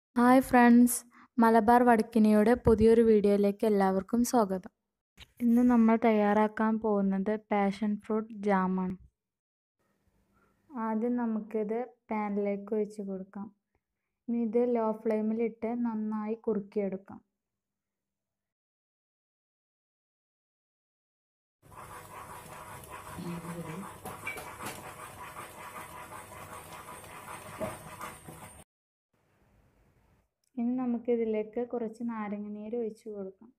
Hi friends, Malabar വടക്കിനിയുടെ പുതിയൊരു വീഡിയോയിലേക്ക് എല്ലാവർക്കും സ്വാഗതം. ഇന്ന് നമ്മൾ തയ്യാറാക്കാൻ പോകുന്നത് പാഷൻ ഫ്രൂട്ട് ജാമാണ്. ആദ്യം നമുക്കിത് പാനിലേക്ക് ഒഴിച്ച് കൊടുക്കാം. ഇനി ഇത് ലോ ഫ്ലെയിമിലിട്ട് നന്നായി കുറുക്കിയെടുക്കാം. ഇനി നമുക്കിതിലേക്ക് കുറച്ച് നാരങ്ങനീര് ഒഴിച്ച് കൊടുക്കാം.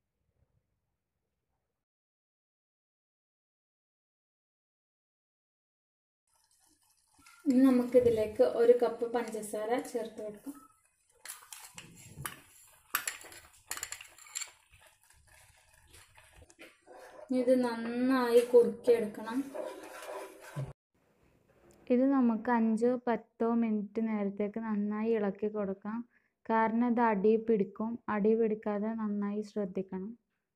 ഇനി നമുക്കിതിലേക്ക് 1 കപ്പ് പഞ്ചസാര ചേർത്ത് കൊടുക്കാം. ഇത് നന്നായി കുറുക്കിയെടുക്കണം. ഇത് നമുക്ക് 5-10 മിനിറ്റ് നേരത്തേക്ക് നന്നായി ഇളക്കി കൊടുക്കാം. കാരണം ഇത് അടി പിടിക്കും. അടി പിടിക്കാതെ നന്നായി ശ്രദ്ധിക്കണം.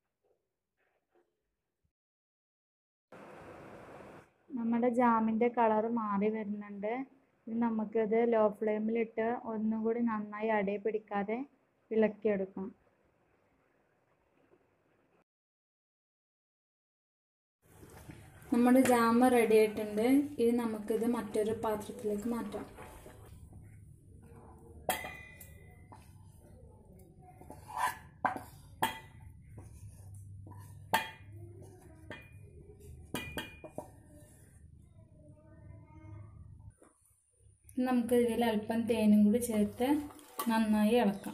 നമ്മുടെ ജാമിൻ്റെ കളർ മാറി വരുന്നുണ്ട്. ഇത് നമുക്കിത് ലോ ഫ്ലെയിമിലിട്ട് ഒന്നുകൂടി നന്നായി അടി പിടിക്കാതെ ഇളക്കിയെടുക്കാം. നമ്മുടെ ജാമ് റെഡി ആയിട്ടുണ്ട്. ഇത് നമുക്കിത് മറ്റൊരു പാത്രത്തിലേക്ക് മാറ്റാം. നമുക്ക് ഇതിൽ അല്പം തേനും കൂടി ചേർത്ത് നന്നായി ഇളക്കാം.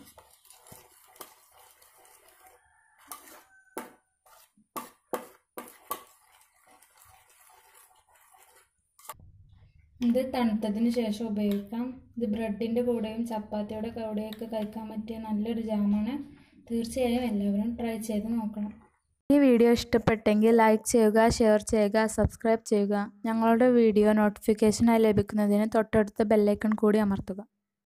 ഇത് തണുത്തതിന് ശേഷം ഉപയോഗിക്കാം. ഇത് ബ്രെഡിൻ്റെ കൂടെയും ചപ്പാത്തിയുടെ കൂടെയൊക്കെ കഴിക്കാൻ പറ്റിയ നല്ലൊരു ജാമാണ്. തീർച്ചയായും എല്ലാവരും ട്രൈ ചെയ്ത് നോക്കണം. ഈ വീഡിയോ ഇഷ്ടപ്പെട്ടെങ്കിൽ ലൈക്ക് ചെയ്യുക, ഷെയർ ചെയ്യുക, സബ്സ്ക്രൈബ് ചെയ്യുക. ഞങ്ങളുടെ വീഡിയോ നോട്ടിഫിക്കേഷനായി ലഭിക്കുന്നതിന് തൊട്ടടുത്ത ബെല്ലൈക്കൺ കൂടി അമർത്തുക.